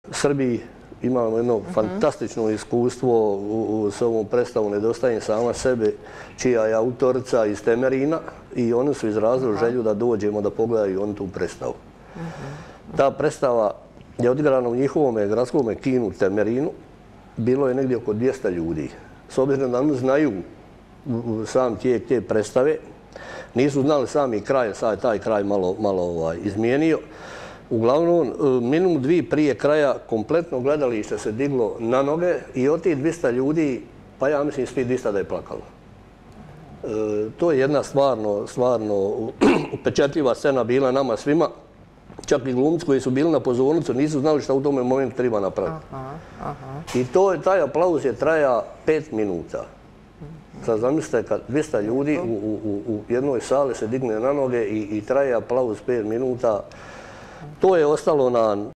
Srbiji. Imamo jedno fantastično iskustvo s ovom predstavom Nedostajem sama sebe, čija je autorica iz Temerina i oni su izrazili želju da dođemo da pogledaju oni tu predstavu. Ta predstava je odigrana u njihovom gradskom kinu Temerinu. Bilo je negdje oko 200 ljudi. S obzirom da oni znaju sam tijek te predstave, nisu znali sami kraj, sad je taj kraj malo izmijenio. Uglavnom, minut, dvije prije kraja kompletno gledalište se diglo na noge i od tih 200 ljudi, pa ja mislim svi 200 da je plakalo. To je jedna stvarno upečatljiva scena bila nama svima. Čak i glumci koji su bili na pozornicu nisu znali šta u tome momentu treba napraviti. I taj aplauz je traja 5 minuta. Sad zamislite kad 200 ljudi u jednoj sali se digne na noge i traje aplauz 5 minuta. To je ostalo na